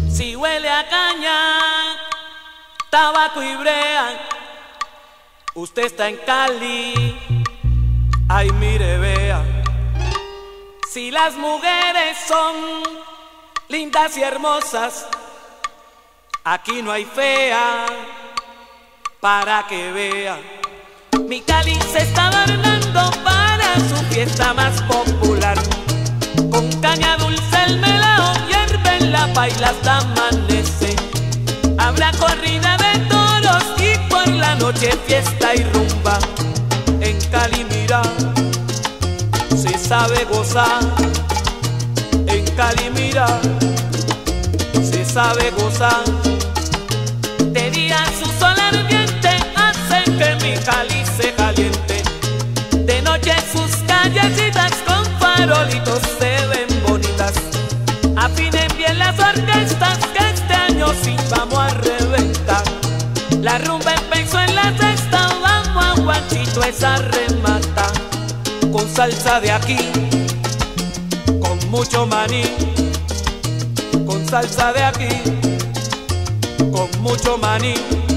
Si huele a caña, tabaco y brea, usted está en Cali, ay mire vea. Si las mujeres son lindas y hermosas, aquí no hay fea, para que vea. Mi Cali se está adornando para su fiesta más popular. Con caña dulce el melao hierve en la paila hasta amanece. Habrá corrida de toros y por la noche fiesta y rumba. En Cali mira, se sabe gozar. En Cali mira, se sabe gozar. De día su sol ardiente hace que mi Cali se caliente. De noche sus callecitas con farolitos se ven bonitas. Afinen bien las orquestas que este año sí vamos a reventar. La rumba empezó en la sexta, vamos a guachito esa remata. Con salsa de aquí, con mucho maní. Con salsa de aquí, con mucho maní.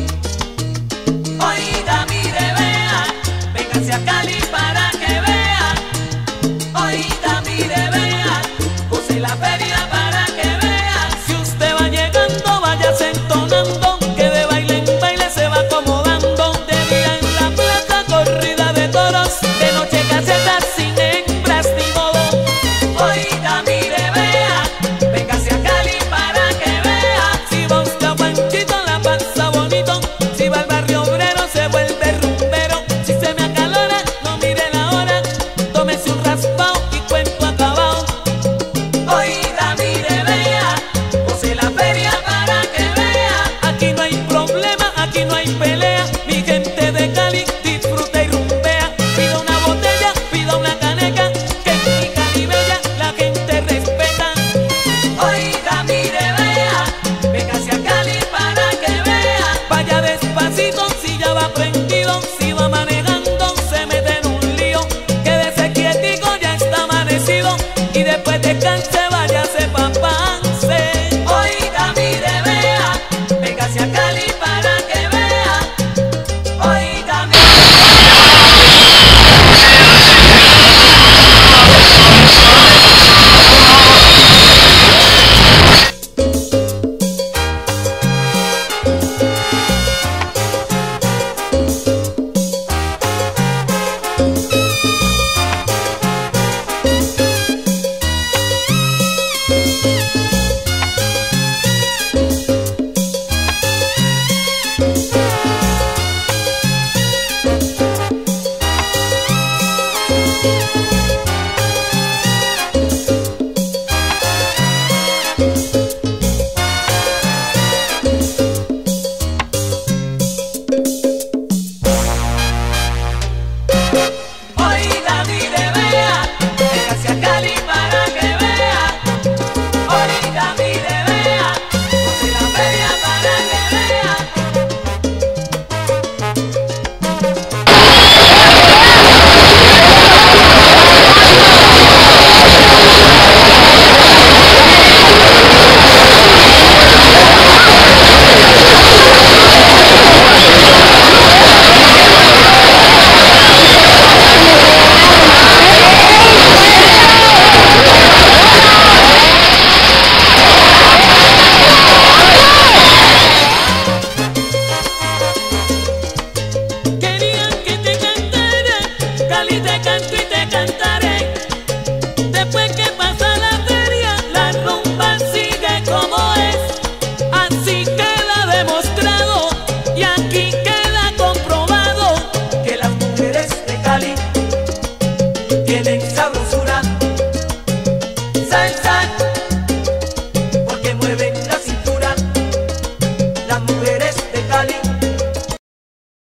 Oiga, mire, vea, véngase a Cali para que vea. Oiga, mire, vea, goce la feria para que vea. Si usted va llegando, váyase entonando